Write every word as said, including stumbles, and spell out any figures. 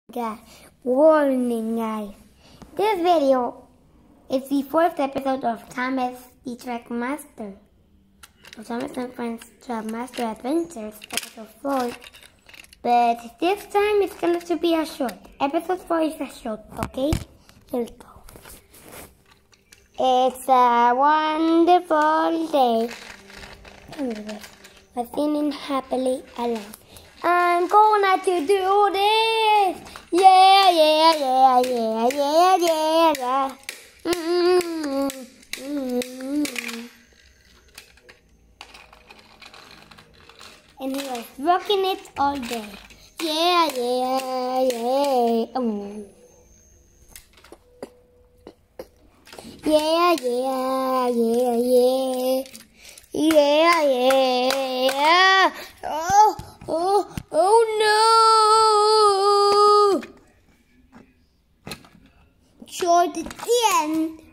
Guys, warning guys, this video is the fourth episode of Thomas the Track Master, or Thomas and Friends Track Master Adventures, episode four. But this time it's going to be a short. Episode four is a short, okay? Here we go. It's a wonderful day. I'm feeling happily alive. I'm gonna to do this. Yeah, yeah, yeah, yeah, yeah, yeah, yeah. Mm-hmm. Mm-hmm. And he was rocking it all day. Yeah, yeah, yeah. Oh. Yeah, yeah, yeah, yeah. Yeah, yeah. Oh, oh, oh no. Short at the end.